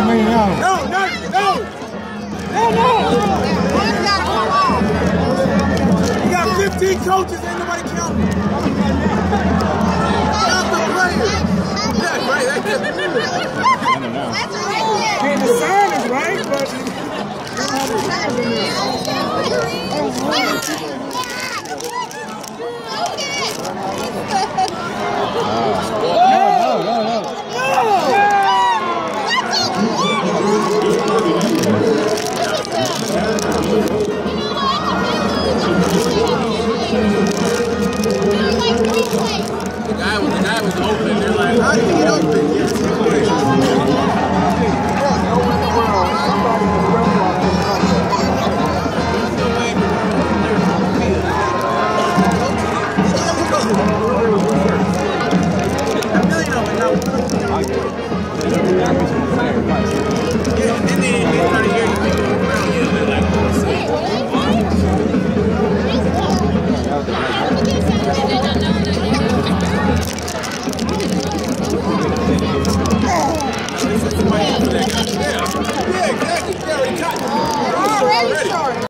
$100 million. No. You got 15 coaches, ain't nobody counting. Count the players. Yeah, right. That's right. Okay, the sign is right, but The guy was open. They're like, how do you get open? Yeah, exactly.